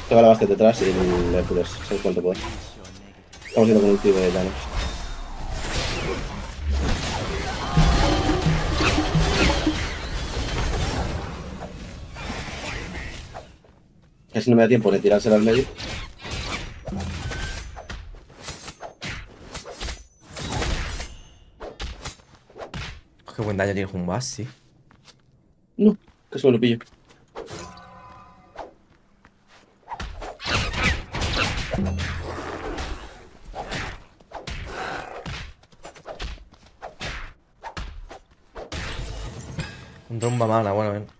Tengo la Bastet detrás y el Hércules. ¿Sabes cuánto puedo? Estamos yendo con un tío de Thanos. Casi no me da tiempo de tirársela al medio. Qué buen daño tiene Jumbas, sí. No, casi me lo pillo. Un tromba mana, bueno, ven.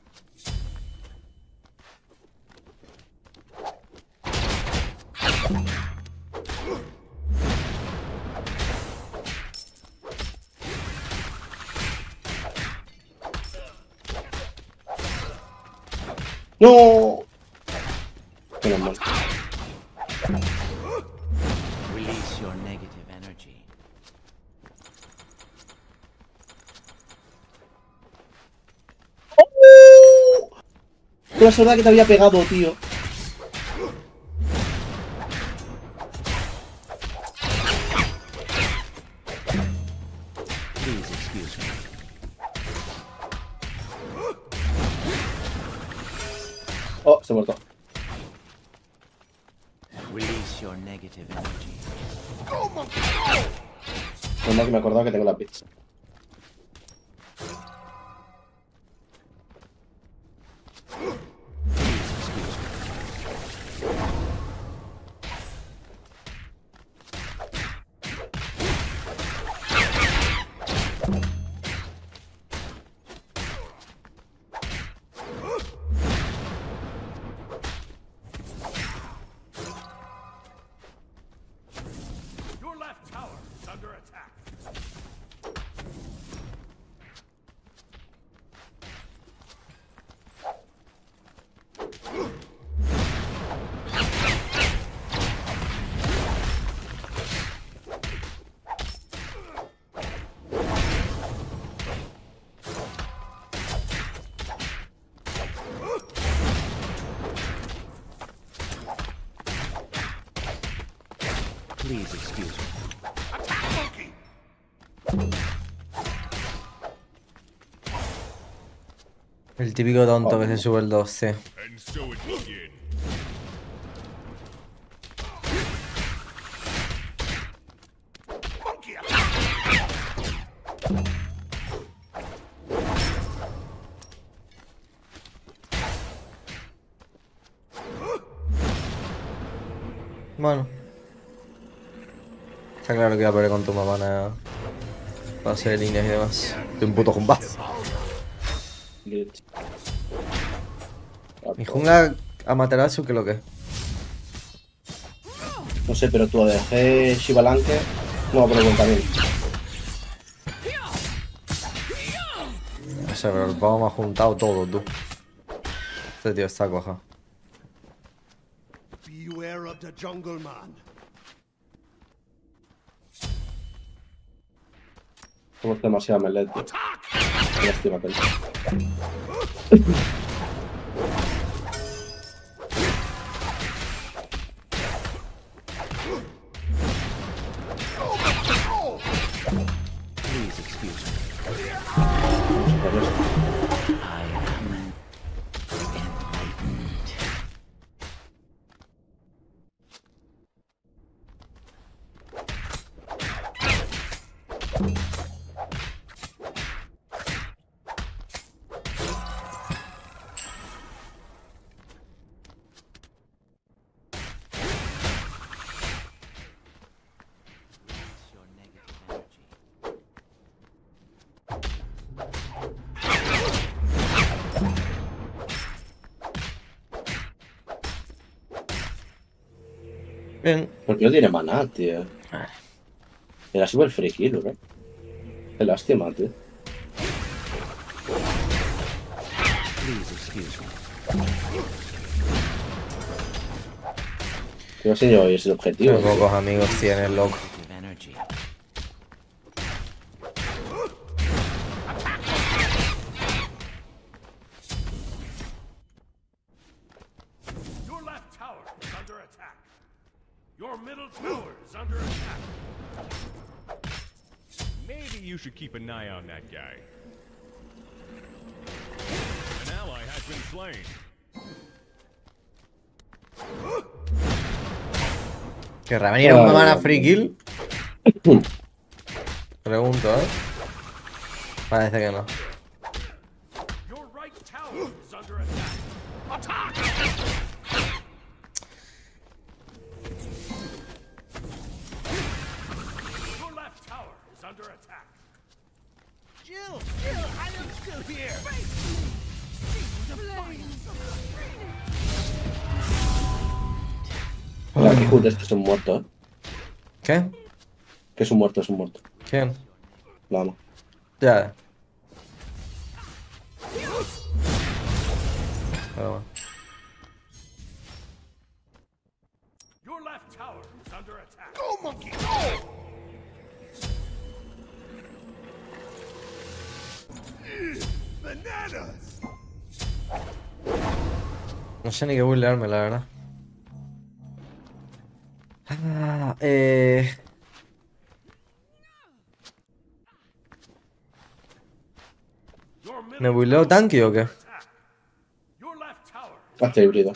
¡No! Menos mal. Release your negative energy. ¡Qué la soldada que te había pegado, tío! Please excuse me. Oh, se ha muerto. Release your negative energy. Normal que me he acordado que tengo la pizza. Please excuse me. Your left tower is under attack. Please excuse me. El típico tonto que se sube el 12. And so it begins. Bueno. Está claro que voy a perder con tu mamá nada. Para hacer líneas y demás. Estoy un puto Jumbas. Glitch. Mi jungla a Materasu, ¿qué lo que? No sé, pero tu ADG Shivalanke no va por el buen camino. No sé, pero el pavo me ha juntado todo, tú. Este tío está coja. Beware of the jungle man. Somos demasiado melee, tío. Qué lástima que Please excuse me. I am enlightened. Your negative energy. Bien. Porque no tiene maná, tío. Era super free kill, ¿no? Qué lástima, tío. Please excuse me. Yo sé yo, es el objetivo. Qué pocos amigos tiene el loco. Negative energy. Your left tower attack. Your middle tower is under attack. Maybe you should keep an eye on that guy. An ally has been slain. ¿Querrá venir un mamá free kill? Pregunto, Parece que no. Your right tower is under attack. Attack! Your left tower is under attack. Jill, I am still here. La que Hood este es un muerto, ¿Qué? Que es un muerto, es un muerto. ¿Quién? La amo. Ya. Pero bueno. Your left tower is under attack. Go, monkey, go! Bananas! No sé ni qué builearme, la verdad. Your middle ¿Me buileo tanque o qué? attack. Your left tower is Hazte híbrido.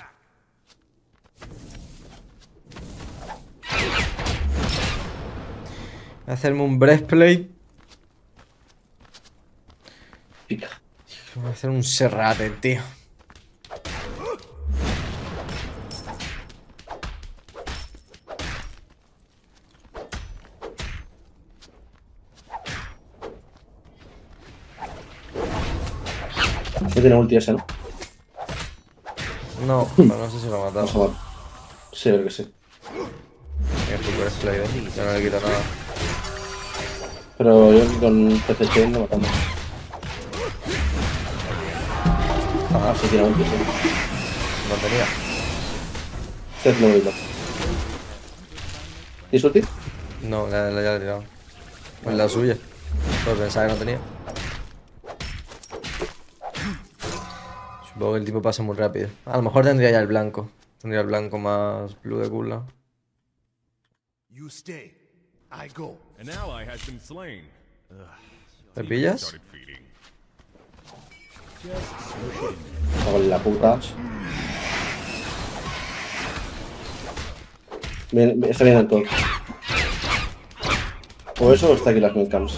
Voy a hacerme un breastplate. Pica. Voy a hacer un serrate, tío. No tiene ulti ese, ¿no? No, pero no sé si lo ha matado. Vamos a ver. Sí, creo que sí. Es un breastplate, ya no le quita nada. Pero yo creo que con PC Chain lo matamos. Ah, sí, tiene ulti, sí. No tenía. Este no lo he ¿Tienes ulti? No, ya he tirado. Es la suya. Pero pensaba que no tenía. Supongo que el tipo pasa muy rápido. A lo mejor tendría ya el blanco. Tendría el blanco más blue de culo. You stay. I go. An ally has been slain. ¿Me pillas? Started feeding. Hago la puta. Está bien el todo. O eso o está aquí las milcams.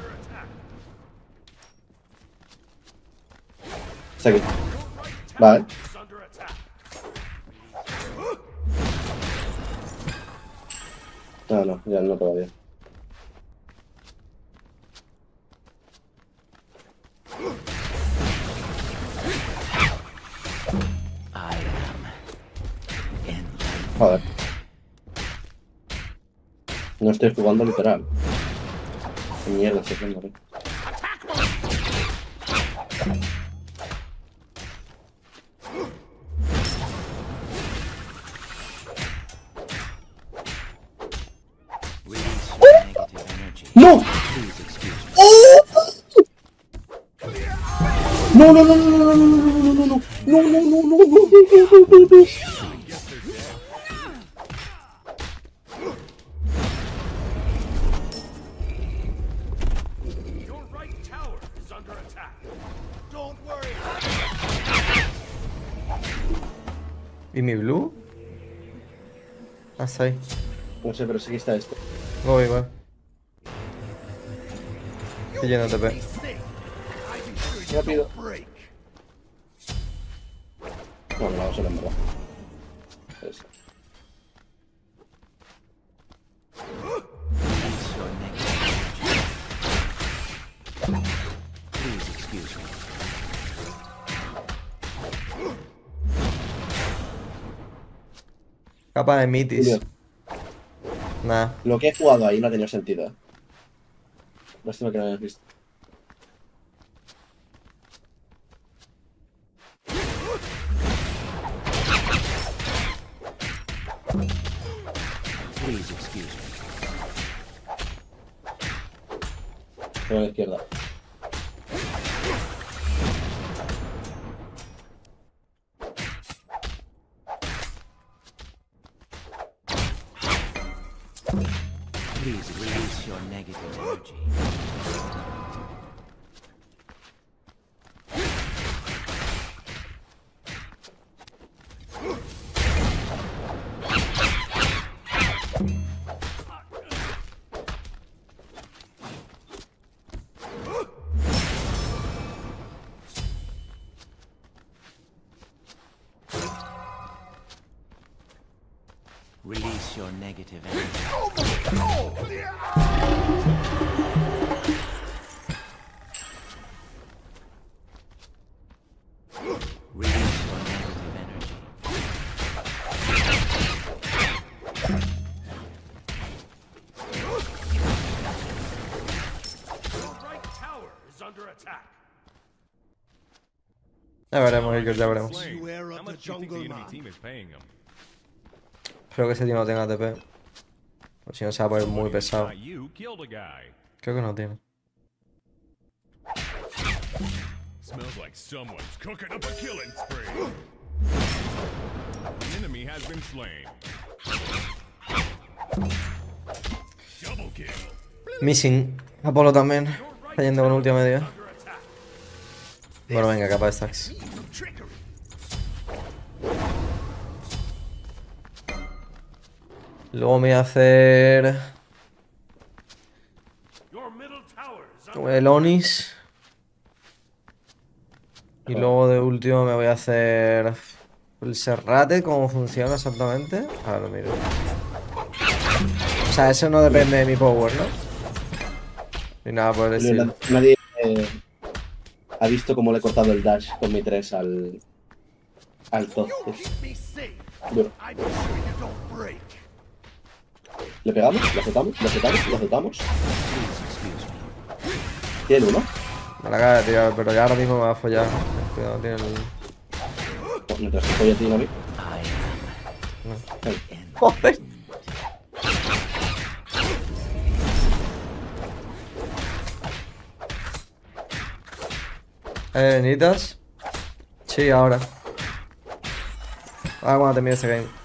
Está aquí. Vale. Is under attack. No, ya no todavía. I am enlightened. Joder. No estoy jugando literal. Qué mierda estoy haciendo, Release your negative energy. ¡No! Please excuse me. No, no, no, no, no, no, no, no, no, no, no, no, no, no, no, no, no. Your right tower is under attack. Don't worry. ¿Y mi blue? Ah, está ahí. No sé, pero sí que está este. Voy, igual. Estoy lleno de TP. Rápido. Break. No, me la vamos a en verdad. Eso. Release your negative energy. Please excuse me. Capa de mitis. Julio, Nah. lo que he jugado ahí no ha tenido sentido. Lástima que no hayas visto. Please excuse me. Pero a la izquierda. Please release your negative energy. Release your negative energy. Release your negative energy. Your right tower is under attack. Ya veremos, Iker, ya veremos. Slain. Beware of How the much do you think the jungle enemy man. team is paying him? Espero que ese tío no tenga TP. O si no se va a poner muy pesado. You killed a guy. Creo que no tiene. Smells like someone's cooking up a killing spree. An enemy has been slain. Double kill. Missing. Apolo también. Cayendo con última media. Under attack. Bueno, venga, capa de stacks. Trickery. Luego me voy a hacer Your middle tower is un Elonis. Y luego de último me voy a hacer el Serrate, cómo funciona exactamente. Ahora lo miro. O sea, eso no depende de mi power, ¿no? Ni nada por el estilo. Nadie ha visto cómo le he cortado el dash con mi 3 al top. You keep me safe. Duro. I make sure you don't break. ¿Le pegamos? ¿Le aceptamos? ¿Le aceptamos? ¿Le aceptamos? Please excuse me. Tiene uno. Me la acaba de tirar, pero ya ahora mismo me va a follar. Cuidado, tiene el... No, mientras que estoy a ti, ¿no? I am ¡Joder! ¿Necesitas? Sí, ahora. Ahora cuando termine este game.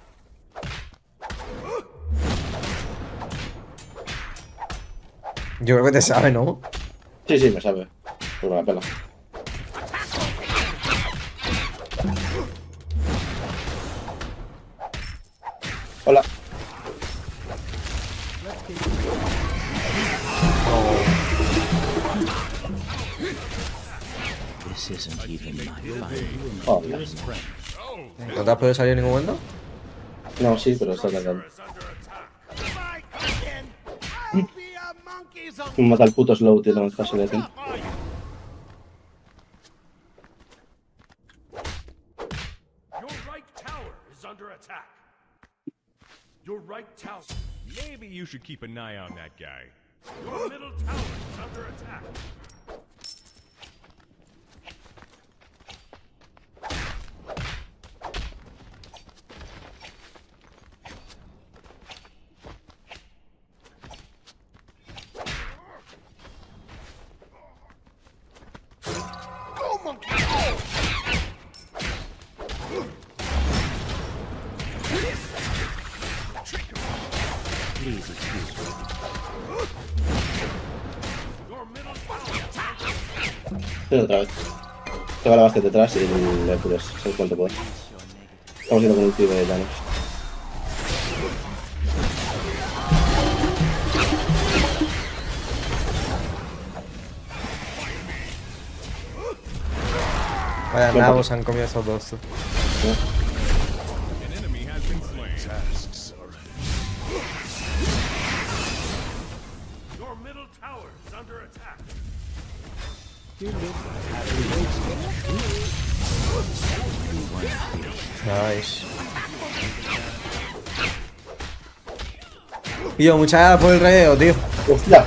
Yo creo que te sabe, ¿no? Sí, sí, me sabe. Pues me la pela. Hola. This isn't even my final. Hola. ¿No te has podido salir en ningún momento? No, sí, pero está atacando. is under attack. If I come in, I'll be a monkey's uncle. Me mata el puto slow, tío, no caso de ti. Your right tower is under attack. Your right tower. Maybe you should keep an eye on that guy. Your middle tower is under attack. Go, monkey! Go! Please excuse me. Your middle tower. Pero otra vez. Te va la base detrás y le cures. ¿Sabes cuánto puedes? Estamos yendo con un tío de daños. Vaya nabos han comido esos dos. An enemy has been slain. Your middle tower is under attack. Nice. Tío, muchas gracias por el raideo, tío. ¡Hostia!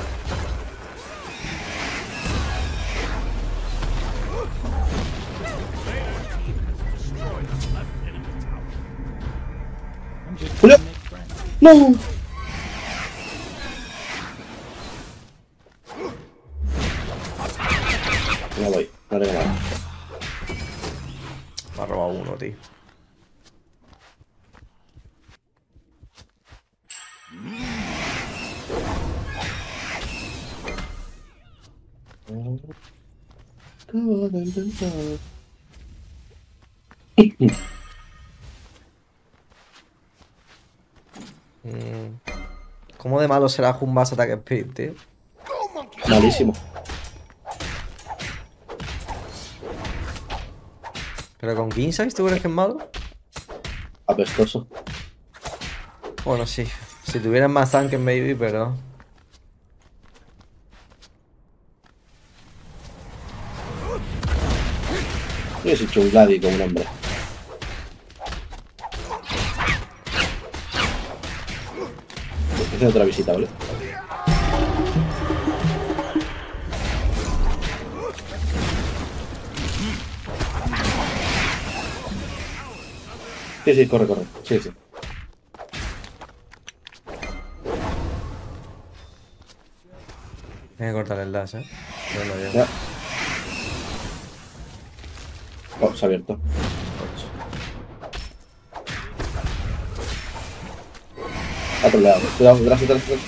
¡Julio! ¡No! No voy, no tengo nada. Me ha robado uno, tío. acabo de intentar. ¿Cómo de malo será Jumbas Attack Speed, tío? Malísimo. ¿Pero con King Size tú crees que es malo? Apestoso. Bueno, sí. Si tuvieran más tanques, maybe, pero... Yo he hecho un Gladi con un hombre. Estoy haciendo otra visita, ¿vale? Sí, sí, corre, corre. Sí, sí. Hay que cortar el dash, ¿eh? No lo llevo. Ya. Oh, se ha abierto. Ha troleado. Cuidado, detrás, detrás, detrás.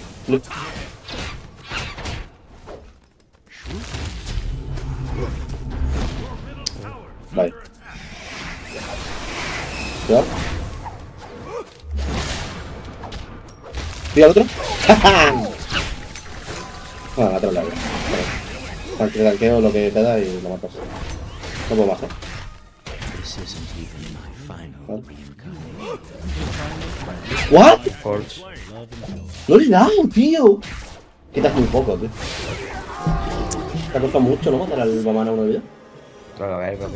Vale. Cuidado. ¿Tira el otro? Bueno, ha troleado. Vale. Tanqueo lo que te da y lo matas. No puedo más, ¿eh? Vale. ¿What? Forge. ¡No le he dado, tío! Quitas muy poco, tío. Te ha costado mucho, ¿no? Matar al Bamana una vida. Claro, a ver, papi.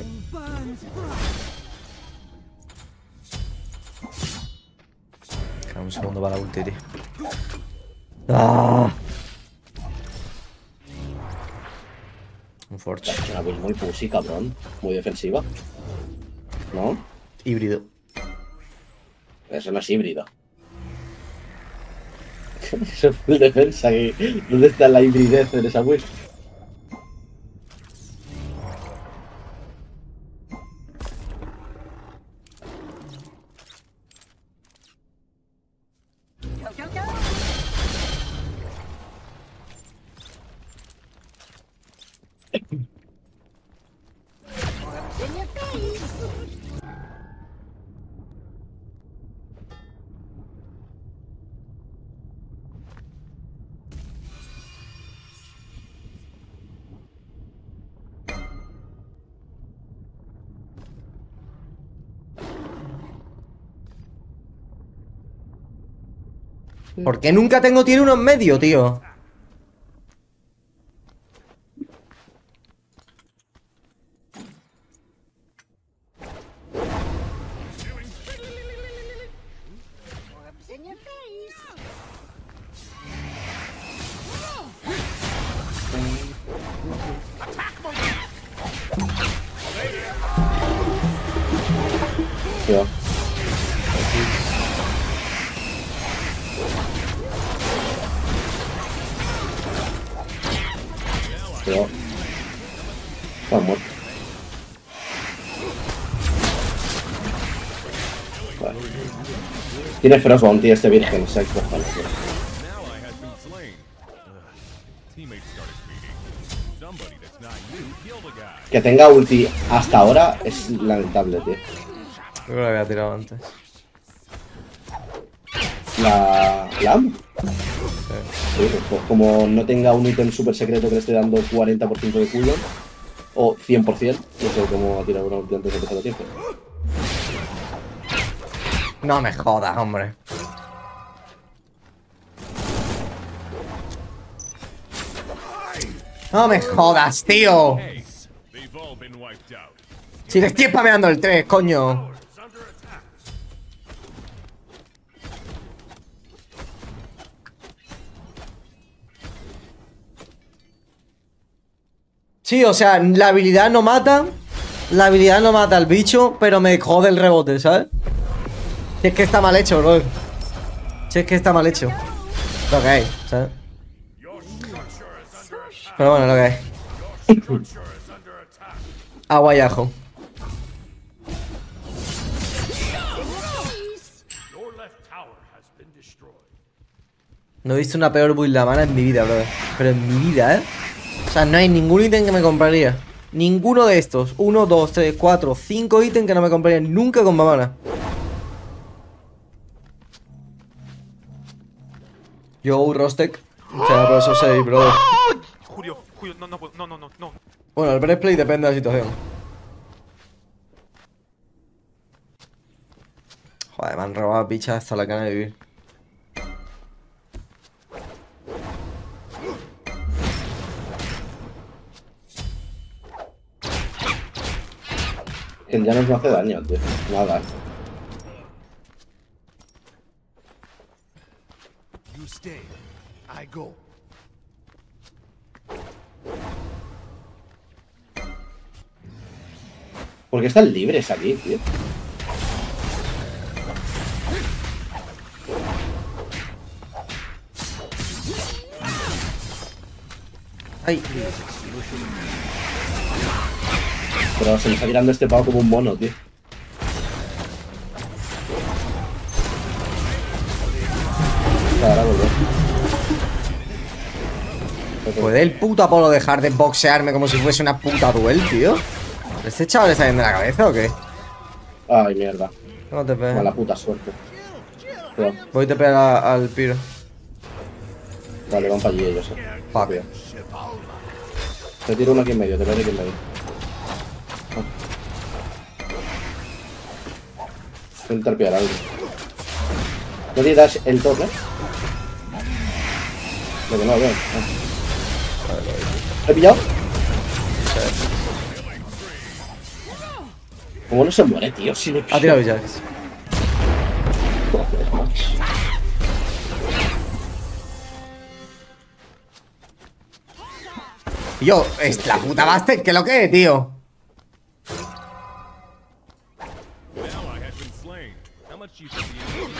Queda un segundo para la ulti, tío. ¡Ah! Un Forge. Es una build muy pussy, cabrón. Muy defensiva. ¿No? Híbrido. Eso no es híbrido. Eso es full defensa. ¿Dónde está la hibridez en esa build? ¿Por qué nunca tengo tiene uno en medio, tío? Cuidado. Cuidado. Está muerto. Vale. Tiene Frostbound, tío, este virgen. Se ha cojones, tío. Now I has been slain. Teammates started speeding. Somebody that's not you killed a guy. Que tenga ulti hasta ahora es lamentable, tío. Creo que lo había tirado antes. ¿La amo? Sí, pues como no tenga un ítem super secreto que le esté dando 40% de cooldown, o 100%, no sé cómo ha tirado una ulti antes de empezar el tiempo. No me jodas, hombre. No me jodas, tío. Ace. They've all been wiped out. Si le estoy spameando el 3, coño. Sí, o sea, la habilidad no mata. La habilidad no mata al bicho, pero me jode el rebote, ¿sabes? Si es que está mal hecho, bro. Si es que está mal hecho. Lo que hay, ¿sabes? Pero bueno, lo que hay. Agua y ajo. No he visto una peor build la mana en mi vida, bro. Pero en mi vida, ¿eh? O sea, no hay ningún ítem que me compraría. Ninguno de estos. 1, 2, 3, 4, 5 ítems que no me compraría nunca con mamana. Yo, Rostek. O sea, por eso 6, brother. Julio, no. Bueno, el breastplate depende de la situación. Joder, me han robado bichas hasta la cana de vivir. Que ya no hace daño, tío. Nada. You stay. I go. Porque están libres aquí, tío. Ay, Pero se me está tirando este pavo como un mono, tío. Ahora volver. ¿puede el puto Apolo dejar de boxearme como si fuese una puta duel, tío? ¿Este chaval está yendo de la cabeza o qué? Ay, mierda. No te pegas. Mala puta suerte. Cuidado. Voy a te pegar al piro. Vale, van para allí ellos, Fuck. Cuidado. Te tiro uno aquí en medio, te veo aquí en medio. Voy a intentar pillar algo. ¿No te das el toque? Lo que no veo. ¿He pillado? ¿Cómo no se muere, tío? Si le Ha tirado Jax. Joder, macho. Yo, es la puta Buster, ¿qué lo que es, tío? An ally has been slain. How much do you think the enemy?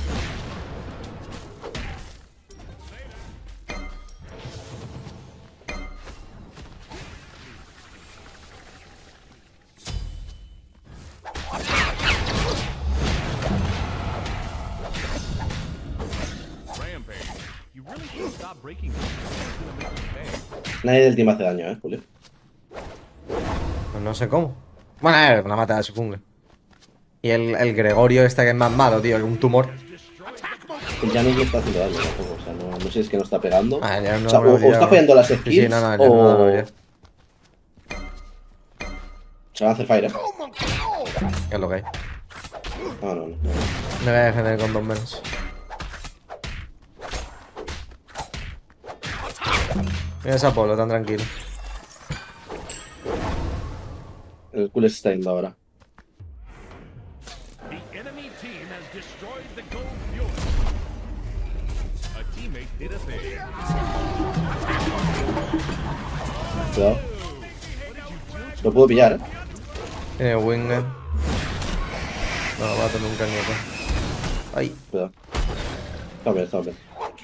Rampage. You really can't stop breaking things. It's gonna make you pay. Nadie del team hace daño, Julio. Pues no sé cómo. Bueno, a ver, una mata de su jungla. Y el Gregorio este que es más malo, tío, un tumor. El Janus no está haciendo daño tampoco, o sea, no sé si es que no está pegando. Ah, ya no o sea, me lo o habría- está fallando las skills, Sí, sí, no, ya no me lo o habría. se va a hacer fire. ¿Qué es lo que hay? No. Me voy a defender con 2 menos. Mira ese Apolo, tan tranquilo. El cool está yendo ahora. The enemy team has destroyed the Gold Fury. A teammate did a thing. Cuidado. Lo puedo pillar, Tiene Winger. No va a tener nunca ni otro. Ay, Cuidado. Está bien.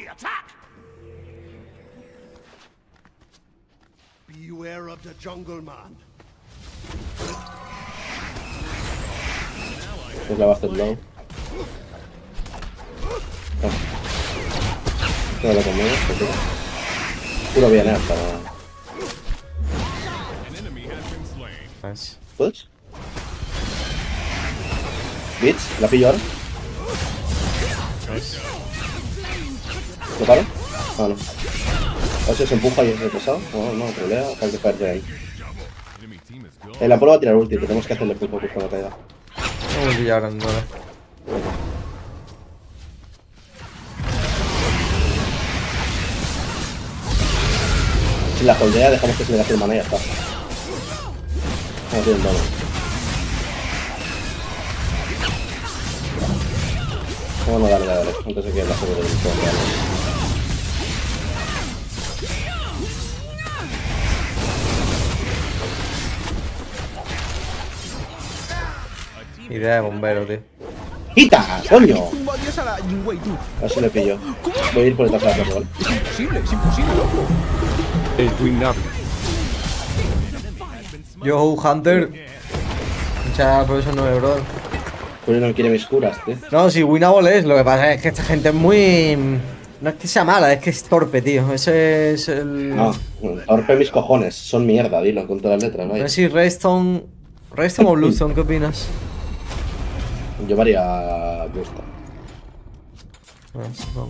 Beware of the jungle man. Pues la va a hacer low. Todo conmigo, perfecto. Puro bien, hasta. An enemy has been slain. nice. ¿Puedes? Bits, la pillo ahora. ¿Lo paro? Ah, no. A ver si se empuja y es retrasado. No, trolea, hay que caer de ahí. Enemy team is gone. El Apolo va a tirar ulti, tenemos que hacerle full focus cuando caiga. No voy a ahora, no. Si la holdea, dejamos que se le gaste el mana y ya está. No tiene un dono. Vamos a darle, antes de que la seguro del todo. Idea de bombero, tío. ¡Quita! ¡Coño! Tumba a Dios a la Yingwei, tú. A ver si le pillo. Voy a ir por detrás de la torre, ¿vale? Es imposible, loco. Yo, Hunter. Muchas por esos 9, bro. Julio no quiere mis curas, tío. No, si Winnable es, lo que pasa es que esta gente es muy No es que sea mala, es que es torpe, tío. Ese es el... No, torpe mis cojones. Son mierda, dilo con todas las letras, No vaya. sé si Redstone... Redstone o Bluestone, ¿qué opinas? Yo haría Bluestone. Vamos.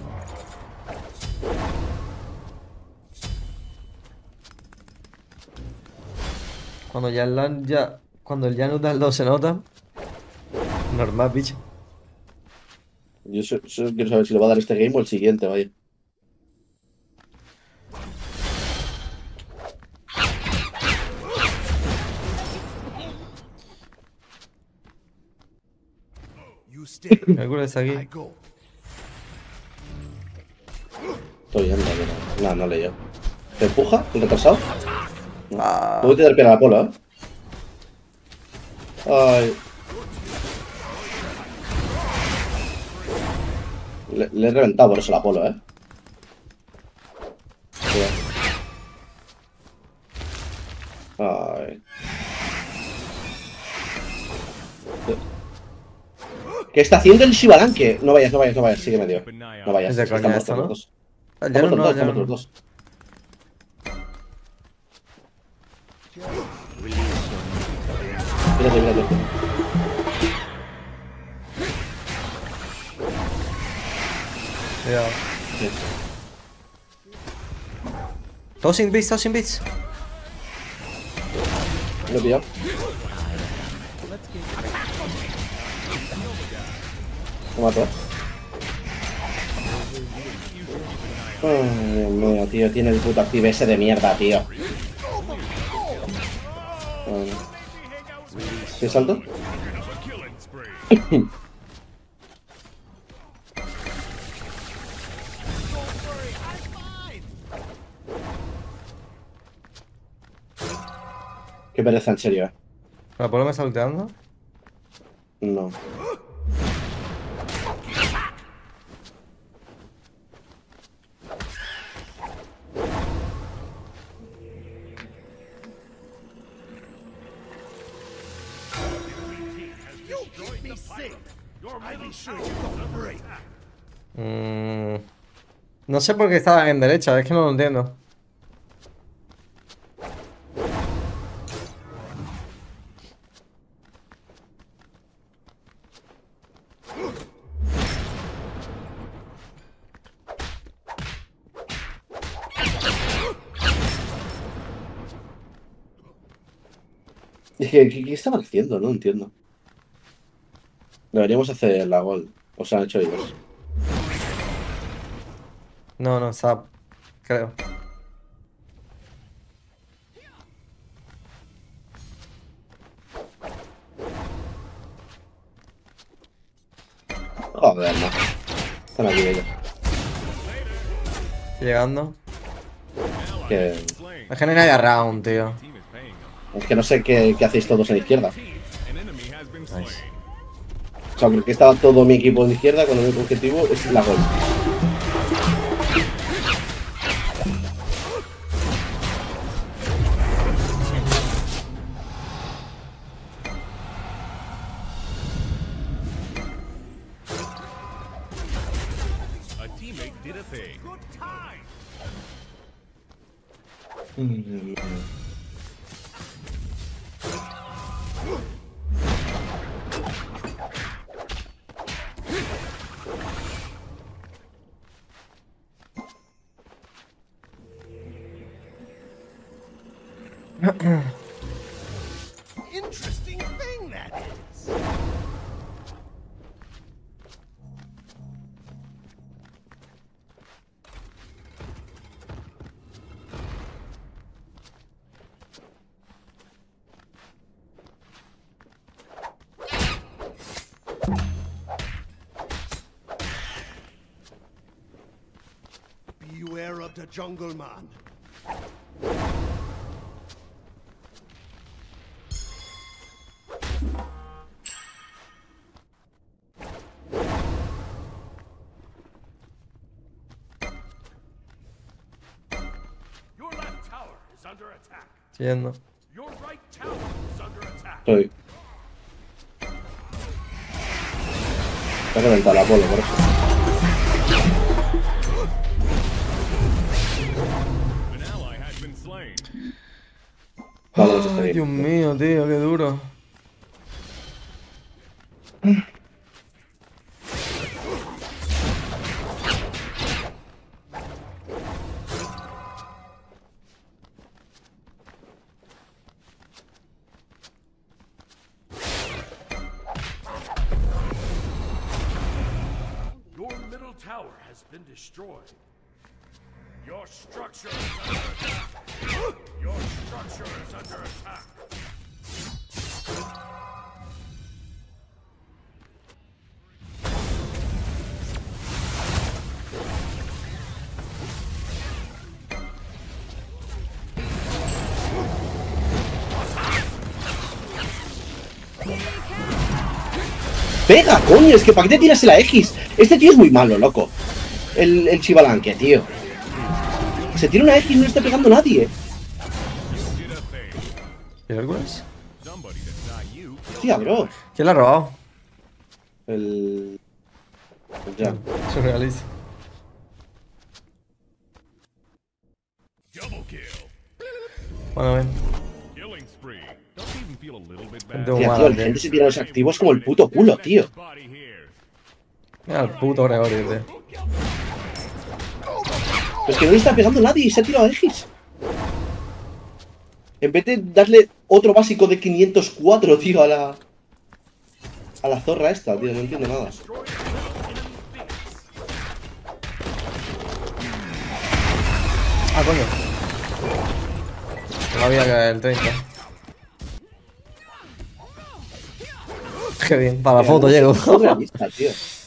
Cuando ya el LAN ya... Cuando el ya nota el 2 se nota. Normal, bicho. Yo solo quiero saber si le va a dar este game o el siguiente, vaya. You stay. Calcula está I aquí. go. Estoy yendo, pero no le llevo. ¿Te empuja? ¿El retrasado? Ah, Voy a tirar pena al Apolo, ¿eh? Ay. Le he reventado por eso el Apolo, ¿eh? Ay. ¿Qué está haciendo el Shibalanque? No vayas, sí que me dio. No vayas, Es de es que coña estamos esto, los ¿no? dos. ya no, Estamos los dos, ya estamos no. los dos. Mírate. Cuidado. Todos sin bits. Lo he pillado. Lo mato. Ay, Dios mío, tío. Tiene el puto active ese de mierda, tío. Bueno. ¿Qué salto? Qué pereza, en serio, ¿La Apolo me está ulteando? No. You keep me safe. I'll be sure you don't break. No sé por qué estaban en derecha, es que no lo entiendo. Es que, ¿qué estaban haciendo? No entiendo. Deberíamos hacer la gol. O sea, han hecho ellos. No, está... Creo. Joder, no. Están aquí ellos. Llegando. Que, Es que no hay nadie around, tío. es que no sé qué hacéis todos en la izquierda. Nice. O sea, creo que estaba todo mi equipo en la izquierda cuando mi objetivo es la gol. A teammate did a thing. Good time. Interesting thing that is. Beware of the jungle man. Your left tower is under attack. Yendo. Your right tower is under attack. Estoy. Te ha reventado la Apolo, por eso. Vale, eso está Ay, bien. Dios mío, tío, qué duro. Your middle tower has been destroyed. Your structure is under attack. Your structure is under attack. ¡Pega, coño! Es que ¿para qué te tiras la X? Este tío es muy malo, loco. El Chivalanque, tío. Se tira una X y no le está pegando a nadie. ¿Y algunas? Somebody that's not you. Hostia, bro. ¿Quién la ha robado? El Jam. Surrealista. Double kill. Bueno, ven. Killing spree. Don't even feel a little bit Gente bad. Tía, humana, tío, el tío. gente se tira los activos como el puto culo, tío. Body here. Mira el puto Gregorio, tío. Es que no le está pegando a nadie y se ha tirado a X. En vez de darle otro básico de 504, tío, a la zorra esta, tío, no entiendo nada. Ah, coño. No había que el 30. Qué bien, para la foto llego. Es surrealista, tío.